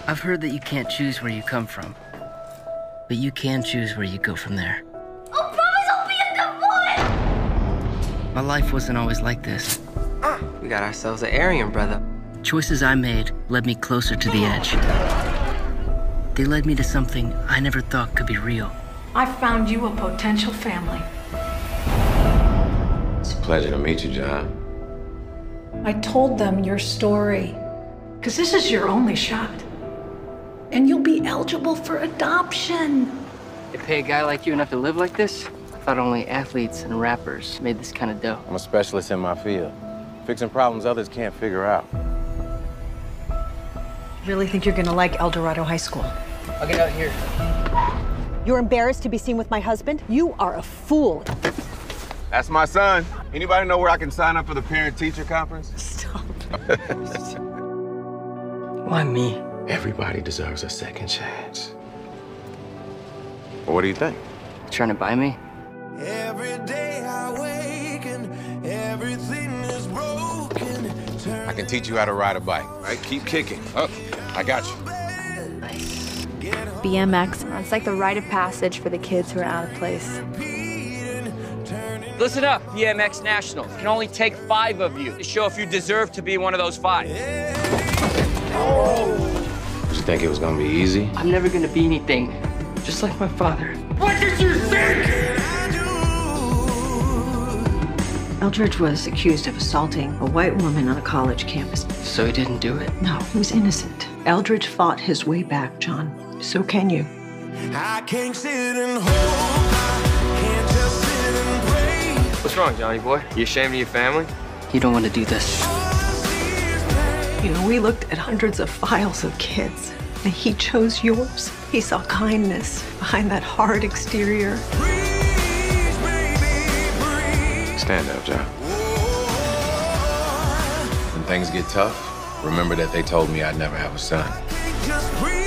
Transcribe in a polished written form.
I've heard that you can't choose where you come from, but you can choose where you go from there. Oh, promise I'll be a good boy! My life wasn't always like this. We got ourselves an Aryan brother. Choices I made led me closer to the edge. They led me to something I never thought could be real. I found you a potential family. It's a pleasure to meet you, John. I told them your story, because this is your only shot. And you'll be eligible for adoption. They pay a guy like you enough to live like this? I thought only athletes and rappers made this kind of dough. I'm a specialist in my field, fixing problems others can't figure out. Really think you're gonna like El Dorado High School? I'll get out here. You're embarrassed to be seen with my husband? You are a fool. That's my son. Anybody know where I can sign up for the parent-teacher conference? Stop. Why me? Everybody deserves a second chance. Well, what do you think? Trying to buy me? Every day I wake and everything is broken. I can teach you how to ride a bike. Right? Keep kicking. Oh, I got you. BMX, it's like the rite of passage for the kids who are out of place. Listen up, BMX Nationals. Can only take 5 of you to show if you deserve to be one of those 5. Did you think it was gonna be easy? I'm never gonna be anything, just like my father. What did you think? Eldridge was accused of assaulting a white woman on a college campus. So he didn't do it? No, he was innocent. Eldridge fought his way back, John. So can you. I can't sit and hope. I can't just sit and pray. What's wrong, Johnny boy? You ashamed of your family? You don't want to do this. You know, we looked at hundreds of files of kids, and he chose yours. He saw kindness behind that hard exterior. Breathe, baby, breathe. Stand up, John. When things get tough, remember that they told me I'd never have a son. Just breathe.